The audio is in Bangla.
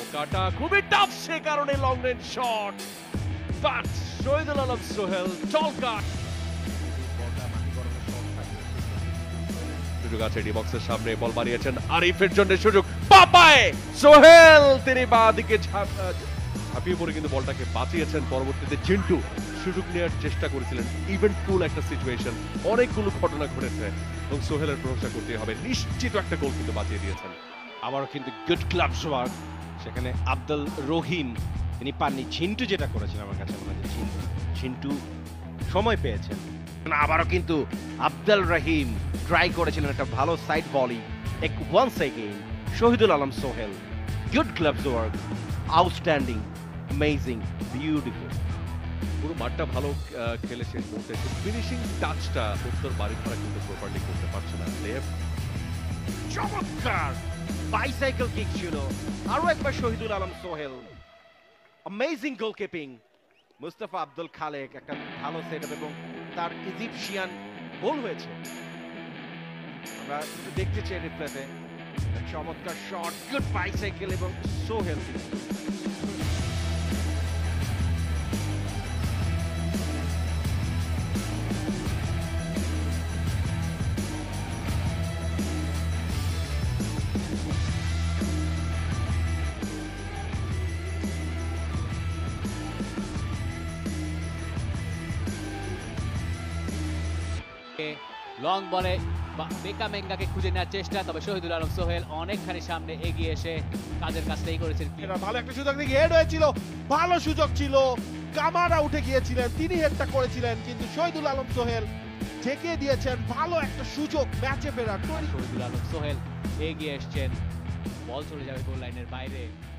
কাটা খুবই টাফ, সে কারণে long range shot, but Shahidul Alam Sohel tall cut. সুযোগ আছে ডি বক্সের সামনে, বল বাড়িয়েছেন আরিফের জন্য, সুযোগ পাপায় সোহেল, তিনি বাঁ দিকে ঝাঁপিয়ে পড়ে কিন্তু বলটাকে বাঁচিয়েছেন। পরবর্তীতে চিন্টু সুযোগ নেওয়ার চেষ্টা করেছিলেন, ইভেন্টফুল একটা সিচুয়েশন, অনেকগুলো ঘটনা ঘটেছে এবং সোহেলের প্রশংসা করতে হবে, নিশ্চিত একটা গোল কিন্তু বাঁচিয়ে দিয়েছেন। আবারও কিন্তু গুড ক্লাব ওয়ার্ক, সেখানে আব্দুল রহিম তিনি পাননি। ঝিন্টু যেটা করেছেন আমার কাছে মনে হয় ঝিন্টু সময় পেয়েছেন। আবারও কিন্তু আব্দুল রহিম ট্রাই করেছিলেন একটা ভালো সাইড বলি। Once again Shahidul Alam Sohel, good club work, outstanding, amazing, beautiful. পুরো মাঠটা ভালো খেলে শেষ করতে, ফিনিশিং টাচটা উত্তর বাড়িধারা কিন্তু প্রপারলি করতে পারছে না। চমৎকার বাইসাইকেল কিক ছিল, আরো একবার শহীদুল আলম সোহেল, অ্যামেজিং গোলকিপিং। মুস্তাফা আব্দুল খালেক একটা ভালো সেটআপ এবং তার ইজিপশিয়ান গোল হয়েছে, আমরা একটু দেখতে চাই রিপ্লেতে। চমৎকার শট, গুড বাইসাইকেল এবং সোহেল। লং বলে বেকামেঙ্গাকে খুঁজে নেওয়ার চেষ্টা, তবে শহীদুল আলম সোহেল অনেকখানি সামনে এগিয়ে এসে কাজের কাজটাই করেছেন। এটা ভালো একটা সুযোগ দেখি, হেড হয়েছিল, ভালো সুযোগ ছিল, কামারা উঠে গিয়েছিলেন, তিনি হেডটা করেছিলেন, কিন্তু শহীদুল আলম সোহেল ঠেকিয়ে দিয়েছেন। ভালো একটা সুযোগ ম্যাচে ফেরার। শহীদুল আলম সোহেল এগিয়ে এসছেন, বল চলে যাবে গোল লাইনের বাইরে।